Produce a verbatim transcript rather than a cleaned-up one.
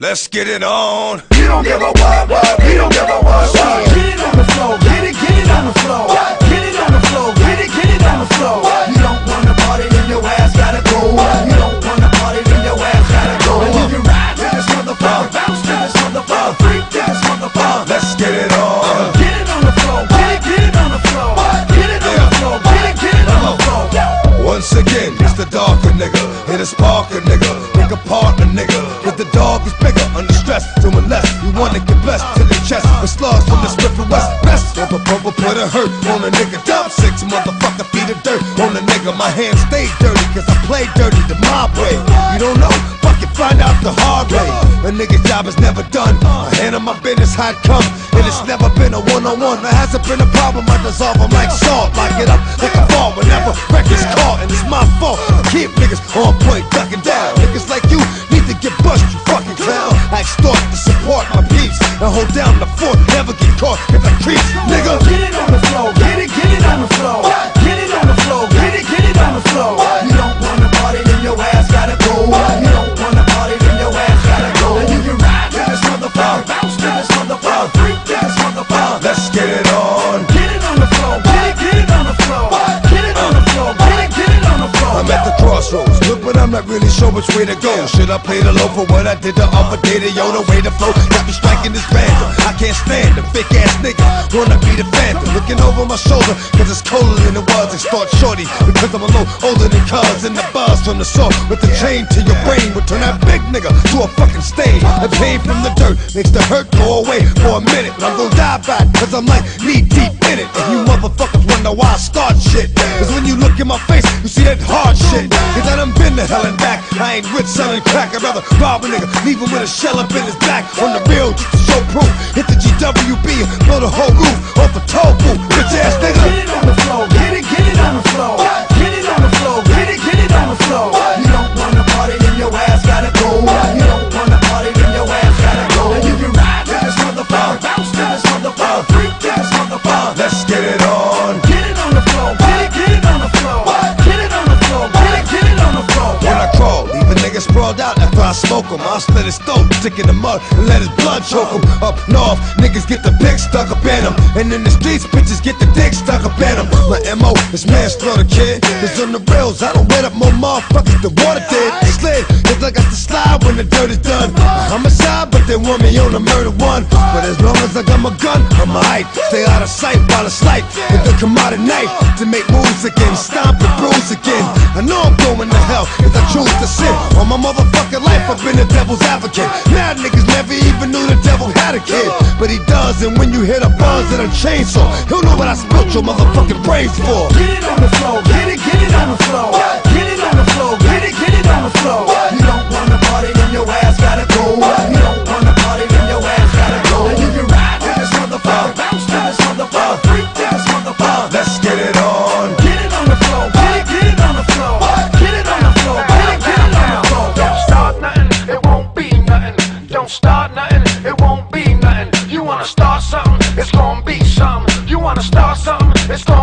Let's get it on. You don't give a what, what, we don't give a what, what. Get it on the floor, get it, get it on the floor. Get it on the floor, get it, get it on the floor. You don't wanna party, then your ass gotta go. You don't wanna party, then your ass gotta go. And you can ride to this motherfucker, bounce to this motherfucker, freak to this motherfucker. Let's get it on. Get it on the floor, get it, get it on the floor. Get it on the floor, get it, get it on the floor. Once again, it's the darker nigga, hit a sparker nigga, pick apart a nigga. Cause the dog is bigger, under stress, doing less. You wanna get blessed to the chest, with slugs from the Swift and West. Best ever purple put a hurt on a nigga. Dump six motherfucker feet of dirt on a nigga. My hands stay dirty, cause I play dirty the mob way. You don't know? Fuck it, find out the hard way. A nigga's job is never done. I handle my business how it comes, and it's never been a one-on-one. There hasn't been a problem, I dissolve them like salt. Lock it up like a ball whenever record's caught, and it's my fault. I keep niggas on point, ducking down. Niggas like you need to get bust, you fucking clown. I extort to support my peace, and hold down the fort, never get caught if I creep, nigga. Get it on the floor, get it, get it on the floor. Get it on the floor, get it, get it on the floor. You don't wanna party, then your ass gotta go. You don't wanna party, then your ass gotta go. And you can ride to this motherfucker, bounce to this motherfucker, freak to this motherfucker. Let's get it on. Get it on the floor, get it, get it on the floor. Get it on the floor, get it, get it on the floor. I'm at the crossroads, look, but I'm not really sure which way to go. Should I play the low for what I did the other day? The yo, the way to flow got me striking this random. I can't stand the fake ass nigga, wanna be the phantom. Looking over my shoulder, cause it's colder than it was. Extort shorty, because I'm a little older than cuz. And the buzz from the saw with the chain to your brain would turn that big nigga to a fucking stain. The pain from the dirt makes the hurt go away for a minute, but I'm gonna die back, cause I'm like knee deep in it. And you motherfuckers wonder why I start shit, cause when you look in my face, you see that hard shit. Cause I done been to hell and back. I ain't rich selling crack, I'd rather rob a nigga, leave him with a shell up in his back. On the real, just to show proof, hit the G W B, blow the whole roof off a toll booth, bitch ass nigga. Get it on the floor, get it, get it on the floor. Get it on the floor, get it, get it on the floor. You don't wanna party, then your ass gotta go. You don't wanna party, then your ass gotta go. And you can ride to this motherfucker, bounce to this motherfucker, freak to this motherfucker. Let's get it on. Get it on the floor, get it, get it on the floor. Get it on the floor, get it, get it on the floor. When I crawl, leave a nigga sprawled out after I smoke him. I'll slit his throat, stick in the mud, and let his blood choke him. Up north, niggas get the pig stuck up in them, and in the streets, bitches get the dick stuck up in them. My M O is manslaughter, kid. Cause on the rails, I don't wet up more motherfuckers than water did. Slid, cause I got to slide when the dirt is done. I'm a side, but they want me on the murder one. But as long as I got my gun, I'm alright. Stay out of sight while it's light, and then come out at night to make moves again, stomp and bruise again. I know I'm going to hell, cause I choose to sin. All my motherfucking life, I've been a devil's advocate. Mad niggas never even knew the devil had a kid, but he does, and when you hit a buzz and a chainsaw, he'll know what I spilt your motherfucking brains for. Get it on the floor, get it, get it on the floor. Get it on the floor, get it, get it on the floor. You don't wanna party, then your ass gotta go. You don't wanna party, then your ass gotta go. And you can ride to this motherfucker, bounce to this motherfucker, freak to this motherfucker. Let's get it on. Get it on the floor, get it, get it on the floor. Get it on the floor, get it, get it on the floor. Don't start nothing, it won't be nothing. Don't start nothing, it won't be nothing. You wanna start something, it's gonna be something. You wanna start something, it's gonna